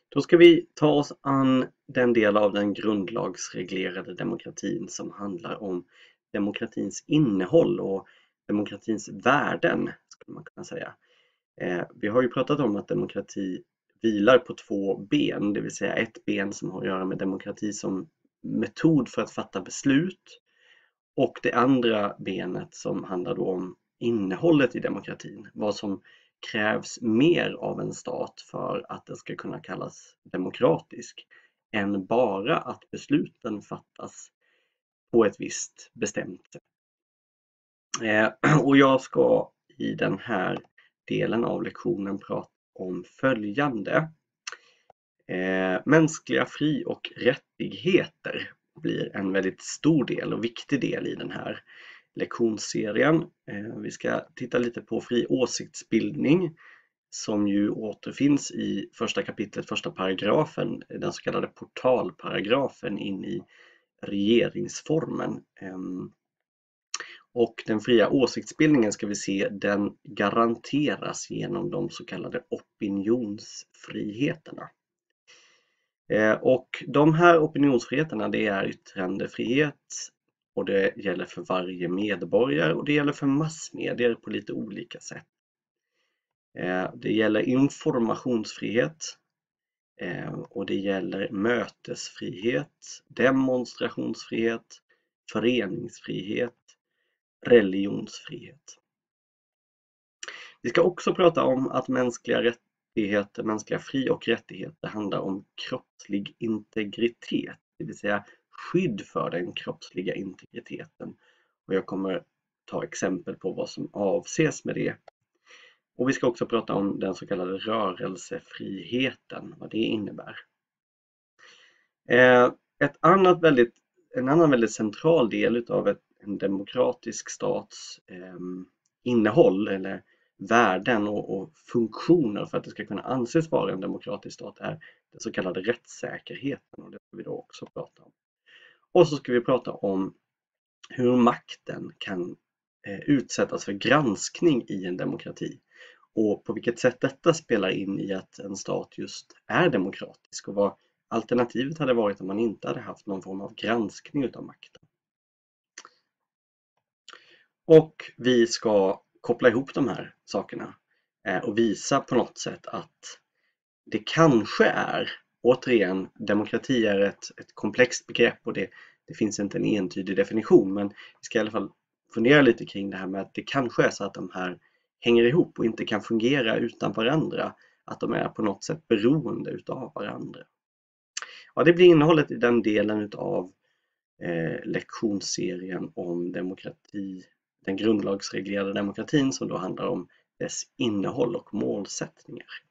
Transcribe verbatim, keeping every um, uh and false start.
Då ska vi ta oss an den del av den grundlagsreglerade demokratin som handlar om demokratins innehåll och demokratins värden, skulle man kunna säga. Eh, vi har ju pratat om att demokrati vilar på två ben, det vill säga ett ben som har att göra med demokrati som metod för att fatta beslut, och det andra benet som handlar då om innehållet i demokratin, vad som krävs mer av en stat för att den ska kunna kallas demokratisk än bara att besluten fattas på ett visst bestämt sätt. Eh, och jag ska i den här delen av lektionen prata om följande. Eh, mänskliga fri- och rättigheter blir en väldigt stor del och viktig del i den här lektionsserien. Eh, vi ska titta lite på fri åsiktsbildning som ju återfinns i första kapitlet, första paragrafen, den så kallade portalparagrafen in i regeringsformen. Eh, och den fria åsiktsbildningen ska vi se, den garanteras genom de så kallade opinionsfriheterna. Och de här opinionsfriheterna, det är yttrandefrihet och det gäller för varje medborgare och det gäller för massmedier på lite olika sätt. Det gäller informationsfrihet och det gäller mötesfrihet, demonstrationsfrihet, föreningsfrihet, religionsfrihet. Vi ska också prata om att mänskliga rättigheter, mänskliga fri- och rättigheter handlar om kroppslig integritet, det vill säga skydd för den kroppsliga integriteten. Och jag kommer ta exempel på vad som avses med det. Och vi ska också prata om den så kallade rörelsefriheten, vad det innebär. Ett annat väldigt, en annan väldigt central del av ett, en demokratisk stats eh, innehåll eller värden och, och funktioner för att det ska kunna anses vara en demokratisk stat är den så kallade rättssäkerheten, och det ska vi då också prata om. Och så ska vi prata om hur makten kan eh, utsättas för granskning i en demokrati och på vilket sätt detta spelar in i att en stat just är demokratisk och vad alternativet hade varit om man inte hade haft någon form av granskning utav makten. Och vi ska koppla ihop de här sakerna och visa på något sätt att det kanske är, återigen, demokrati är ett, ett komplext begrepp och det, det finns inte en entydig definition, men vi ska i alla fall fundera lite kring det här med att det kanske är så att de här hänger ihop och inte kan fungera utan varandra, att de är på något sätt beroende utav varandra. Ja, det blir innehållet i den delen utav eh, lektionsserien om demokrati, den grundlagsreglerade demokratin, som då handlar om dess innehåll och målsättningar.